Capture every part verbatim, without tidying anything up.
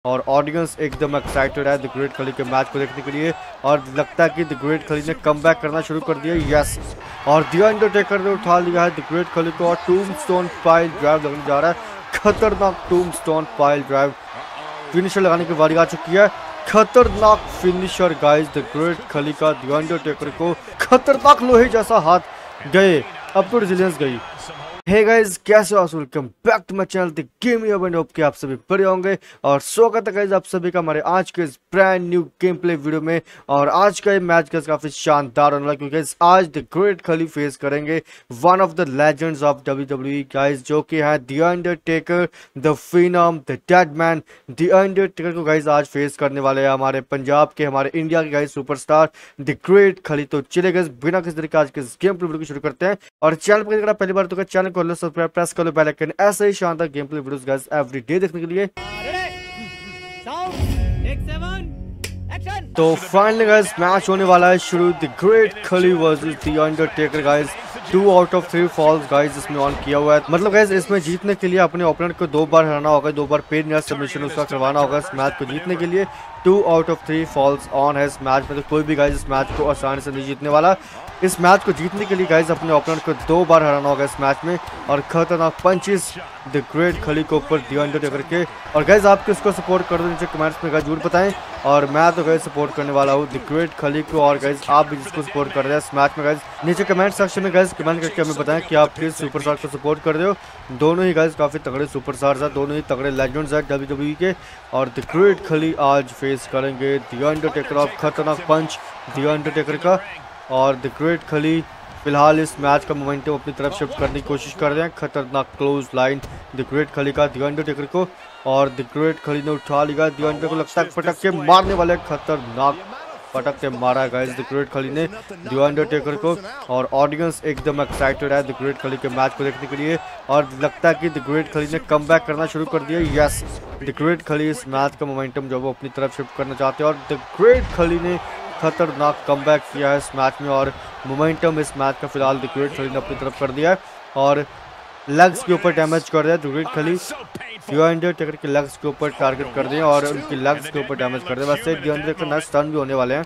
और ऑडियंस एकदम एक्साइटेड है द ग्रेट खली के मैच को देखने के लिए। और लगता है कि द ग्रेट खली ने कमबैक करना शुरू कर दिया। यस, और द अंडरटेकर ने उठा लिया है द ग्रेट खली को और टूम्बस्टोन पाइल ड्राइव लगने जा रहा है। खतरनाक टूम्बस्टोन पाइल ड्राइव फिनिशर लगाने की बारी आ चुकी है। खतरनाक finisher guys the Great Khali का द अंडरटेकर को खतरनाक लोहे जैसा हाथ गए, अब तो रेजिलियंस गई। हे गाइस, कैसे हो? Welcome back to my channel the gaming hub and hope कि आप सभी बढ़िया होंगे और स्वागत है गाइस आप सभी का हमारे आज के इस brand new game play video में। और आज का ये मैच गाइस काफी शानदार होने वाला क्योंकि गाइस आज द ग्रेट खली फेस करेंगे one of the legends of W W E guys, जो कि है the Undertaker, the phenom, the dead man. The Undertaker को गाइस आज फेस करने वाले हैं हमारे पंजाब के, हमारे इंडिया के गाइस सुपरस्टार द ग्रेट खली। तो चलिए गाइस बिना किसी तरीके आज के इस गेम प्ले वीडियो को शुरू करते हैं। और चैनल पर अगर पहली बार तो चैनल को लो सब्सक्राइब, प्रेस कर लो बेल आइकन, ऐसे ही शानदार game play videos guys every day देखने के लिए। तो फाइनली गाइस मैच होने वाला है शुरू, the Great Khali versus the Undertaker guys. Two out of three falls guys इसमें ऑन किया हुआ है। मतलब गाइस इसमें जीतने के लिए अपने ओपोनेंट को दो बार हराना होगा, दो बार पेन या सबमिशन उसका करवाना होगा इस मैच को जीतने के लिए। Two out of three falls on है इस मैच में, तो कोई भी गाइस इस मैच को आसानी से नहीं जीतने वाला। इस मैच को जीतने के लिए गाइस अपने ओपोनेंट को दो बार हराना होगा इस मैच में। और खतरनाक पंचेस द ग्रेट खली को ऊपर द अंडरटेकर के। और गाइस आप किसको सपोर्ट कर दो नीचे कमेंट्स में गाइस जरूर बताएं। और मैं तो गाइस सपोर्ट करने वाला हूँ द ग्रेट खली को। और गाइस आप भी जिसको सपोर्ट कर रहे हैं इस मैच में गाइस नीचे कमेंट सेक्शन में गाइस कमेंट करके हमें बताएं कि आप किस सुपरस्टार को सपोर्ट कर रहे हो। दोनों ही गाइस काफी तगड़े सुपरस्टार्स हैं, दोनों ही तगड़े लेजेंड्स हैं डब्ल्यू डब्ल्यू ई के। और द ग्रेट खली आज फेस करेंगे द अंडरटेकर और खतरनाक पंच द अंडरटेकर का। और द ग्रेट खली फिलहाल इस मैच का मोमेंटम अपनी तरफ शिफ्ट करने की कोशिश कर रहे हैं। खतरनाक close line the Great Khali का द अंडरटेकर को। और द ग्रेट खली ने उठा लिया द अंडरटेकर को, लगता है पटक के मारने वाले, खतरनाक पटक के मारा है गाइस द ग्रेट खली ने द अंडरटेकर को। और ऑडियंस एकदम एक्साइटेड है द ग्रेट खली के मैच को देखने के लिए। और लगता है कि द ग्रेट खली ने कमबैक करना शुरू कर दिया। यस, द ग्रेट खली इस मैच का मोमेंटम जो वो अपनी तरफ शिफ्ट करना चाहते हैं। और द ग्रेट खली ने खतरनाक कमबैक किया है इस मैच में। और मोमेंटम इस मैच का फिलहाल द ग्रेट खली ने अपनी तरफ कर दिया है। और लेग्स के ऊपर डैमेज कर दिया the Great Khali, the Undertaker के लेग्स के ऊपर टारगेट कर दिया और उनकी लेग्स के ऊपर डैमेज कर दिया। वैसे द अंडरटेकर ना स्टन भी होने वाले हैं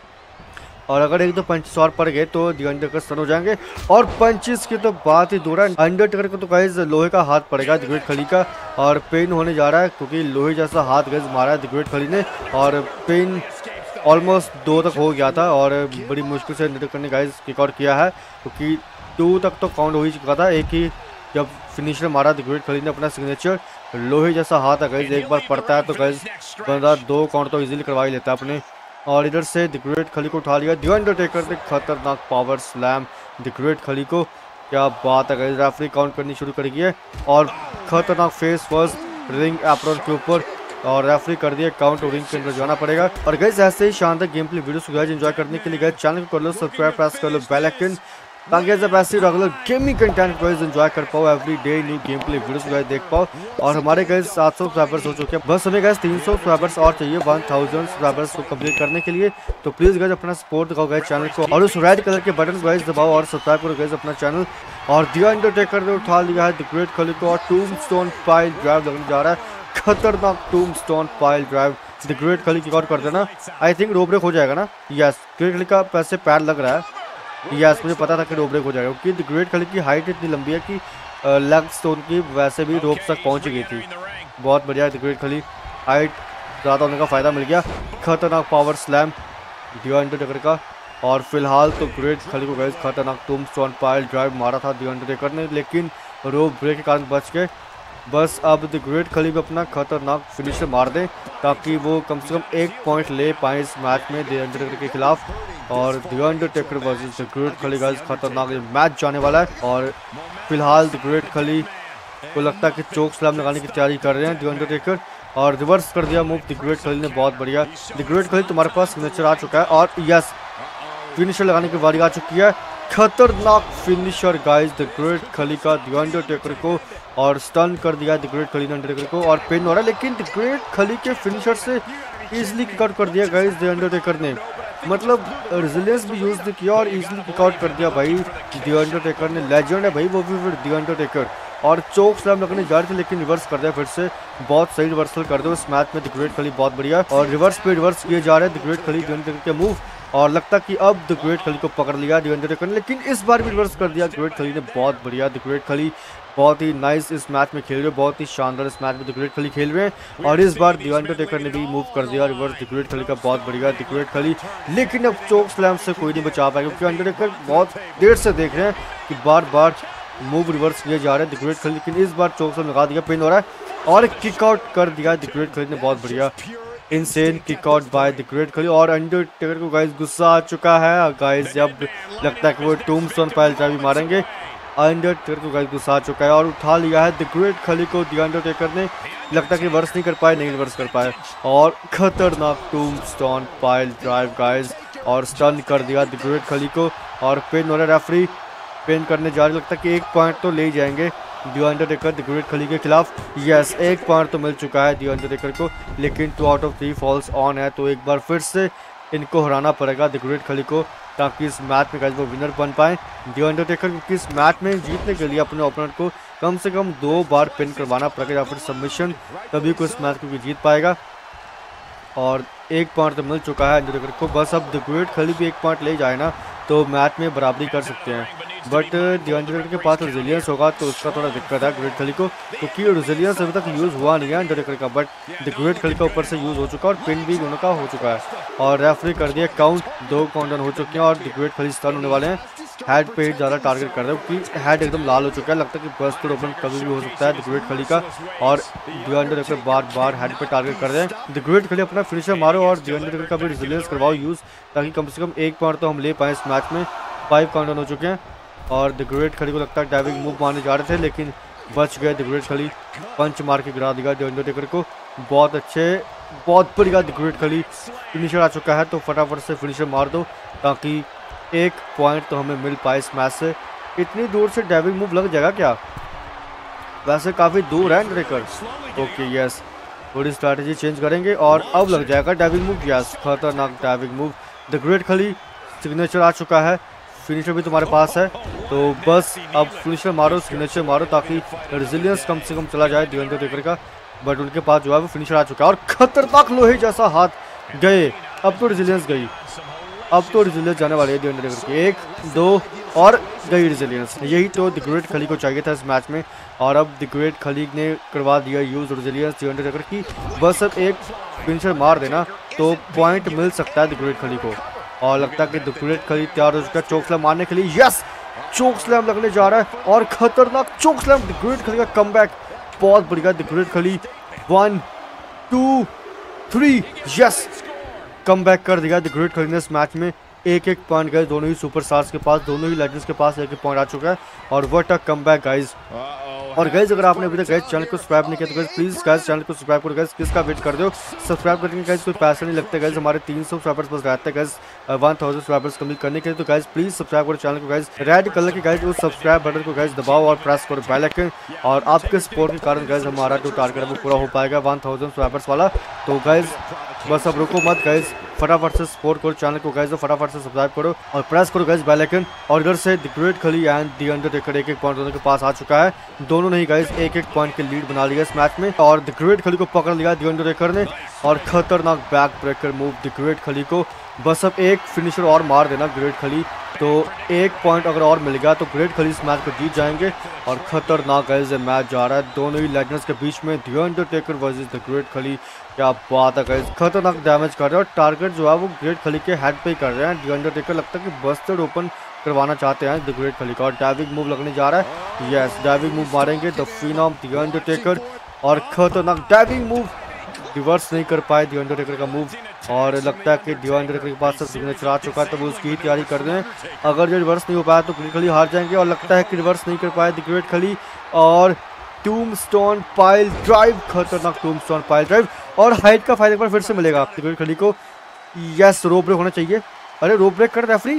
और अगर एक दो पंचेस और पड़ गए तो द अंडरटेकर स्टन हो जाएंगे। और पंचेस की तो बात ही दूर है, अंडरटेकर को तो गाइस लोहे का हाथ पड़ेगा द ग्रेट खली का। और पेन होने जा रहा है क्योंकि लोहे जैसा हाथ गाइस मारा है द ग्रेट खली ने। और पेन ऑलमोस्ट दो तक हो गया था और बड़ी मुश्किल से अंडरटेकर ने गाइस किक आउट किया है क्योंकि टू तक तो काउंट हो ही चुका था। एक ही जब फिनिशर मारा द ग्रेट खली ने अपना सिग्नेचर लोहे जैसा हाथ है गाइस, एक बार पड़ता है तो गाइस बंदा दो काउंट तो इजीली करवा ही लेता है अपने। और इधर से द ग्रेट खली को उठा लिया द अंडरटेकर ने, खतरनाक power slam the Great Khali को। क्या बात है गाइस, रेफरी काउंट करनी शुरू कर दिया है और खतरनाक फेस फर्स्ट रिंग एप्रॉन के ऊपर और रेफरी कर दिया काउंट, रिंग के अंदर जाना पड़ेगा। और गाइस ऐसे ही शानदार गेम प्ले वीडियोस को गाइस एंजॉय करने के लिए गाइस चैनल को कर लो सब्सक्राइब, प्रेस कर लो बेल आइकन, ताकि जब ऐसे रेगुलर गेमिंग कंटेंट को एंजॉय कर पाओ, every day new game play videos को देख पाओ। और हमारे गाइस सात सौ सब्सक्राइबर्स हो चुके हैं, बस हमें गाइस तीन सौ सब्सक्राइबर्स और चाहिए वन थाउजेंड सब्सक्राइबर्स को कंप्लीट करने के लिए। तो प्लीज गाइस अपना सपोर्ट दिखाओ गाइस चैनल को और उस रेड कलर के बटन को गाइस दबाओ और सब्सक्राइब करो गाइस अपना चैनल। और द अंडरटेकर ने उठा लिया है द ग्रेट खली को और टूम्बस्टोन पाइल ड्राइव लगने जा रहा है। खतरनाक tombstone pile drive the Great Khali kick out कर देना, आई थिंक रो ब्रेक हो जाएगा ना। यस, ग्रेट खली का पैसे पैर लग रहा है। यस, मुझे पता था कि रो ब्रेक हो जाएगा क्योंकि द ग्रेट खली की हाइट इतनी लंबी है कि लेग्स तो उनकी वैसे भी रोप तक पहुंच गई थी। बहुत बढ़िया, द ग्रेट खली हाइट ज़्यादा होने का फ़ायदा मिल गया। खतरनाक पावर स्लैम द अंडरटेकर का। और फिलहाल तो ग्रेट खली को गाइस खतरनाक टूम्बस्टोन पाइल ड्राइव मारा था द अंडरटेकर ने, लेकिन रो ब्रेक के कारण बच गए। बस अब द ग्रेट खली भी अपना खतरनाक फिनिशर मार दें ताकि वो कम से कम एक पॉइंट ले पाए इस मैच में द अंडरटेकर के खिलाफ। और the Undertaker versus the Great Khali guys खतरनाक मैच जाने वाला है। और फिलहाल द ग्रेट खली को लगता है कि चोक स्लैम लगाने की तैयारी कर रहे हैं द अंडरटेकर। और रिवर्स कर दिया मूव द ग्रेट खली ने, बहुत बढ़िया। द ग्रेट खली तुम्हारे पास सिग्नेचर आ चुका है और यस फिनिशर लगाने की बारी आ चुकी है। खतरनाक finisher guys the Great Khali का द अंडरटेकर को। और स्टन कर दिया द ग्रेट खली ने अंडरटेकर को और पेन हो रहा है, लेकिन द ग्रेट खली के फिनिशर से इजीली किक आउट कर दिया गाइस द अंडरटेकर ने। मतलब रेजिलियंस भी यूज किया और इजीली किक आउट कर दिया भाई द अंडरटेकर ने। लेजेंड है भाई वो भी फिर द अंडरटेकर। और चोक स्लैम लगने जा रहे थे लेकिन रिवर्स कर दिया फिर से। बहुत सही रिवर्सल कर दो इस मैच में द ग्रेट खली, बहुत बढ़िया। और रिवर्स पे रिवर्स किए जा रहे हैं द ग्रेट खली के मूव, और लगता कि अब द ग्रेट खली को पकड़ लिया द अंडरटेकर ने, लेकिन इस बार भी रिवर्स कर दिया ग्रेट खली ने, बहुत बढ़िया। द ग्रेट खली बहुत ही नाइस इस मैच में खेल रहे हैं, बहुत ही शानदार इस मैच में द ग्रेट खली खेल रहे हैं। और इस बार द अंडरटेकर ने भी मूव कर दिया रिवर्स द ग्रेट खली का, बहुत बढ़िया द ग्रेट खली। लेकिन अब चोक स्लैम से कोई नहीं बचा पाएगा क्योंकि अंडरटेकर बहुत देर से देख रहे हैं कि बार बार मूव रिवर्स किए जा रहे हैं द ग्रेट खली, लेकिन इस बार चोक स्लैम लगा दिया, पिन हो रहा है और किक आउट कर दिया द ग्रेट खली ने, बहुत बढ़िया। Insane kick out by the Great Khali. और अंडरटेकर को गाइस गुस्सा आ चुका है गाइस, अब लगता है कि वो टूम्बस्टोन पाइल ड्राइव मारेंगे। अंडरटेकर को गाइस गुस्सा आ चुका है और उठा लिया है द ग्रेट खली को द अंडरटेकर ने, लगता है कि रिवर्स नहीं कर पाए, नहीं रिवर्स कर पाए और खतरनाक टूम्बस्टोन पाइल ड्राइव गाइस, और स्टन कर दिया द ग्रेट खली को। और पिन हो रहा है, रेफरी पिन करने जा रही, लगता है कि एक पॉइंट तो ले जाएंगे द अंडरटेकर द ग्रेट खली के खिलाफ। यस, एक पॉइंट तो मिल चुका है द अंडरटेकर को, लेकिन two out of three falls on है, तो एक बार फिर से इनको हराना पड़ेगा द ग्रेट खली को ताकि इस मैच में गाइस वो विनर बन पाए द अंडरटेकर, क्योंकि इस मैच में जीतने के लिए अपने ओपोनेंट को कम से कम दो बार पिन करवाना पड़ेगा या फिर सबमिशन, तभी को इस मैच को जीत पाएगा। और एक पॉइंट तो मिल चुका है अंडरटेकर को, बस अब द ग्रेट खली भी एक पॉइंट ले जाए ना तो मैच में बराबरी कर सकते हैं, बट द अंडरटेकर के पास रेजिलियंस होगा तो उसका थोड़ा दिक्कत है ग्रेट खली को, क्योंकि रेजिलियंस अभी तक यूज़ हुआ नहीं है अंडरटेकर का, बट द ग्रेट खली का ऊपर से यूज़ हो चुका है और पिन भी दोनों का हो चुका है। और रेफरी कर दिया काउंट, दो काउंट हो चुके हैं और द ग्रेट खली स्टन होने वाले हैं। हेड पे ज़्यादा टारगेट कर रहे हैं क्योंकि हेड एकदम लाल हो चुका है, लगता है कि बस्ट ओपन कभी भी हो सकता है द ग्रेट खली का, और द अंडरटेकर बार बार हेड पे टारगेट कर रहे हैं। द ग्रेट खली अपना फिनिशर मारो और द अंडरटेकर का भी रेजिलियंस करवाओ यूज़, ताकि कम से कम एक पॉइंट तो हम ले पाएँ इस मैच में। फाइव काउंट हो चुके हैं और द ग्रेट खली को लगता है डाइविंग मूव मारने जा रहे थे लेकिन बच गए द ग्रेट खली, पंच मार के गिरा दिया द अंडरटेकर को, बहुत अच्छे, बहुत बढ़िया द ग्रेट खली। फिनिशर आ चुका है तो फटाफट से फिनिशर मार दो ताकि एक पॉइंट तो हमें मिल पाए इस मैच से। इतनी दूर से डाइविंग मूव लग जाएगा क्या? वैसे काफ़ी दूर है अंडरटेकर। ओके यस, थोड़ी स्ट्रैटेजी चेंज करेंगे और अब लग जाएगा डाइविंग मूव। यस, खतरनाक diving move. The Great Khali signature आ चुका है, फिनिशर भी तुम्हारे पास है तो बस अब फिनिशर मारो, सिग्नेचर मारो ताकि रेजिलियंस कम से कम चला जाए द अंडरटेकर का, बट उनके पास जो है वो फिनिशर आ चुका है और खतरनाक लोहे जैसा हाथ गए। अब तो रेजिलियंस गई, अब तो रेजिलियंस जाने वाली है द अंडरटेकर की, एक दो और गई रेजिलियंस। यही तो द ग्रेट खली को चाहिए था इस मैच में, और अब द ग्रेट खली ने करवा दिया यूज रेजिलियंस द अंडरटेकर की, बस अब एक फिनिशर मार देना तो पॉइंट मिल सकता है द ग्रेट खली को। और लगता है कि द ग्रेट खली तैयार हो चुका है चोक स्लैम मारने के लिए। यस, चोक स्लैम लगने जा रहा है और खतरनाक choke slam, the Great Khali का कमबैक, बहुत बढ़िया the Great Khali. One two three, yes, comeback कर दिया द ग्रेट खली ने इस मैच में। एक एक पॉइंट गए दोनों ही सुपरस्टार्स के पास, दोनों ही लेजेंड्स के पास एक एक पॉइंट आ चुका है और व्हाट अ कमबैक गाइस। और गाइस अगर आपने अभी तक गाइस चैनल को सब्सक्राइब नहीं किया तो गाइस प्लीज गाइस चैनल को सब्सक्राइब करो गाइस, किसका वेट कर दो, सब्सक्राइब करने के गाइस कोई पैसा नहीं लगता गाइस, हमारे तीन सौ सब्सक्राइबर्स बस रहते हैं guys one thousand subscribers complete करने के लिए, तो गाइस प्लीज सब्सक्राइब करो चैनल को गाइस, रेड कलर के गाइस उस सब्सक्राइब बटन को गाइस दबाओ और प्रेस करो बेल आइकन, और आपके सपोर्ट के कारण गाइस हमारा जो टारगेट है वो पूरा हो पाएगा वन थाउजेंड सब्सक्राइबर्स वाला। तो गाइस बस अब रुको मत गाइस, फटाफट से सपोर्ट करो चैनल को गाइस, फटाफट से सब्सक्राइब करो और प्रेस करो गाइस बेल आइकन। और इधर से the Great Khali and the Undertaker एक एक पॉइंट दोनों के पास आ चुका है, दोनों ने ही गाइस एक एक पॉइंट के लीड बना लिया इस मैच में, और द ग्रेट खली को पकड़ लिया द अंडरटेकर ने और खतरनाक back breaker move the Great Khali को। बस अब एक फिनिशर और मार देना ग्रेट खली तो एक पॉइंट अगर और मिल गया तो ग्रेट खली इस मैच को जीत जाएंगे। और खतरनाक गाइस ये मैच जा रहा है दोनों ही लेजेंड्स के बीच में, the Undertaker versus the Great Khali. क्या बात है गाइस, खतरनाक डैमेज कर रहे हैं और टारगेट जो है वो ग्रेट खली के हेड पे ही कर रहे हैं। द अंडरटेकर लगता है कि बस्टेड ओपन करवाना चाहते हैं द ग्रेट खली का, और डाइविंग मूव लगने जा रहा है। यस, डाइविंग मूव मारेंगे द फिनॉम द अंडरटेकर और खतरनाक डाइविंग मूव, रिवर्स नहीं कर पाए द अंडरटेकर का मूव, और लगता है कि द अंडरटेकर के पास सिग्नेचर आ चुका है तो वो उसकी ही तैयारी कर रहे हैं। अगर जो रिवर्स नहीं हो पाया तो ग्रेट खली हार जाएंगे, और लगता है कि रिवर्स नहीं कर पाए द ग्रेट खली, और टूम्बस्टोन पाइल ड्राइव, खतरनाक टूम्बस्टोन पाइल ड्राइव, और हाइट का फायदा एक बार फिर से मिलेगा द ग्रेट खली को। यस, रो ब्रेक होना चाहिए, अरे रो ब्रेक कर रेफरी,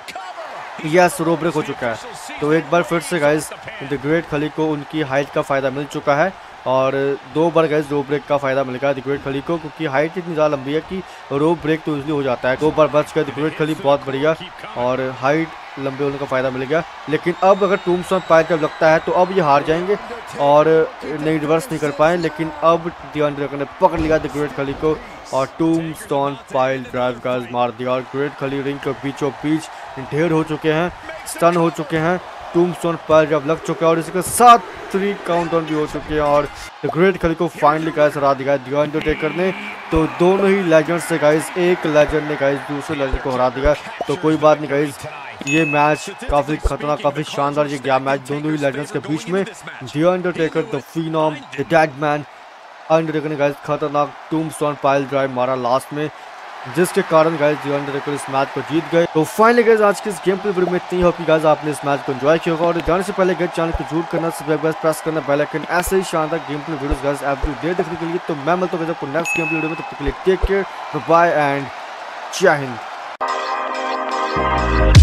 यस रो ब्रेक हो चुका है। तो एक बार फिर से गाइस द ग्रेट खली को उनकी हाइट का फ़ायदा मिल चुका है, और दो बार गाइस रो ब्रेक का फ़ायदा मिलेगा द ग्रेट खली को, क्योंकि हाइट इतनी ज़्यादा लंबी है कि रो ब्रेक तो इजली हो जाता है। दो बार बच गए द ग्रेट खली, बहुत बढ़िया, और हाइट लंबे होने का फ़ायदा मिल गया। लेकिन अब अगर टूम्बस्टोन पाइल जब लगता है तो अब ये हार जाएंगे और नहीं रिवर्स नहीं कर पाए। लेकिन अब द अंडरटेकर ने पकड़ लिया द ग्रेट खली को और टूम्बस्टोन पाइल ड्राइव गाइस मार दिया और ग्रेट खली रिंग के बीचों बीच ढेर हो चुके हैं, स्टन हो चुके हैं। टूम्बस्टोन पाइल ड्राइव लग चुके हैं और इसके साथ थ्री काउंटडाउन भी हो चुके हैं और द ग्रेट खली को फाइनली गाइस हरा दिया द अंडरटेकर ने। तो दोनों ही लेजेंड्स से गाइस, एक लेजेंड ने गाइस दूसरे लेजेंड को हरा दिया। तो कोई बात नहीं गाइस, ये मैच काफ़ी खतरनाक, काफ़ी शानदार ये गया मैच दोनों ही लेजेंड्स के बीच में। The Undertaker the phenom the dead man Undertaker ने गाइस खतरनाक टूम्बस्टोन पाइल ड्राइव मारा लास्ट में, जिसके कारण गाइस द अंडरटेकर इस मैच को जीत गए। तो फाइनली गाइस आज के इस गेम प्ले वीडियो में इतनी होप कि गाइस आपने इस मैच को एंजॉय किया होगा और जाने से पहले गाइस चैनल को जरूर करना, सब्सक्राइब प्रेस करना, बेल आइकन, ऐसे ही शानदार game play videos guys every day देखने के लिए। तो मैं मिलता हूं आपको नेक्स्ट गेम प्ले वीडियो में, तब तक के लिए टेक केयर, बाय एंड जय हिंद।